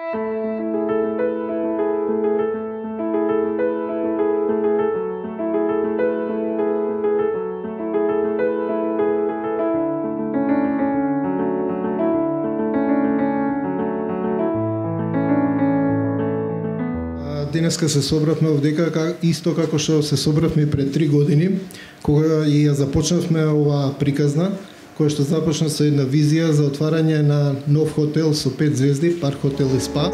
Денеска се собравме овдека исто како што се собравме пред 3 години, кога ја започнавме оваа приказна, која што започна со една визија за отварање на нов хотел со 5 звезди, Парк Хотел и Спа.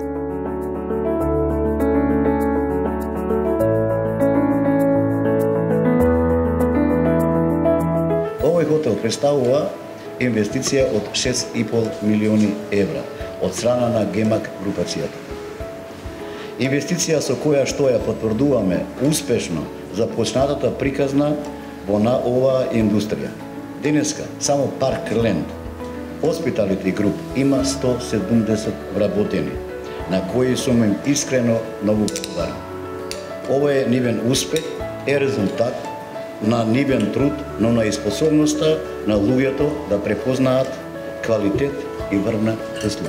Овој хотел представува инвестиција од 6,5 милиони евра од страна на Gemak групацијата. Инвестиција со која што ја потврдуваме успешно започнатата приказна во на оваа индустрија. Денеска само Parkland Hospitality Group има 170 вработени, на кои сум им искрено многу благодарен. Овој нивен успех е резултат на нивен труд, но на и способноста на луѓето да препознаат квалитет и врвна услуга.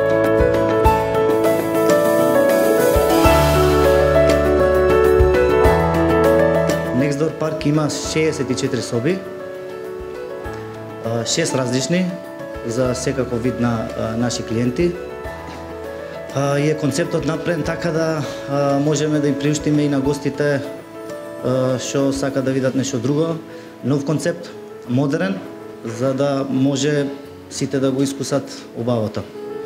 Парк има 64 соби, 6 различни за секаков вид на наши клиенти. Е концептот направен така да можеме да им приуштиме и на гостите што сака да видат нешто друго, нов концепт, модерен, за да може сите да го искусат убавото.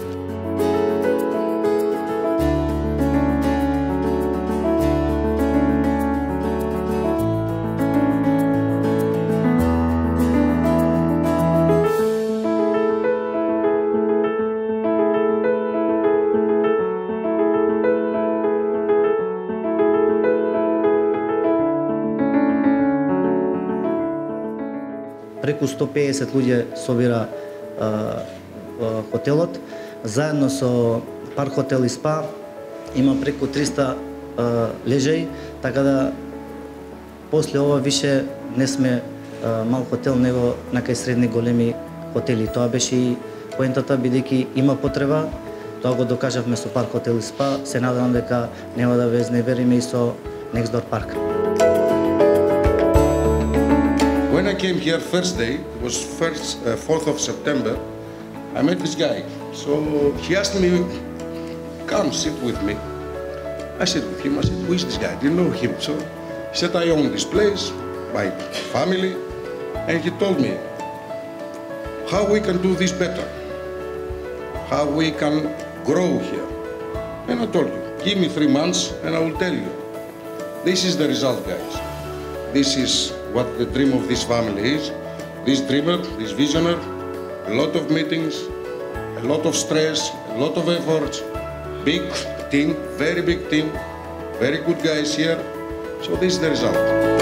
Преку 150 луѓе собира хотелот. Заедно со Парк Хотел и Спа има преку 300 лежаи, така да после ова више не сме мал хотел, него накај средни големи хотели. Тоа беше и поентата, бидејќи има потреба. Тоа го докажавме со Парк Хотел и Спа. Се надевам дека нема да ве изневериме и со Next Door Park. When I came here first day, it was 4th of September, I met this guy. So he asked me, come sit with me. I sat with him, I said, who is this guy? I didn't know him. So he said, I own this place, my family, and he told me how we can do this better, how we can grow here. And I told you, give me 3 months and I will tell you. This is the result, guys. This is what the dream of this family is. This dreamer, this visionary, a lot of meetings, a lot of stress, a lot of efforts, big team, very big team, very good guys here. So this is the result.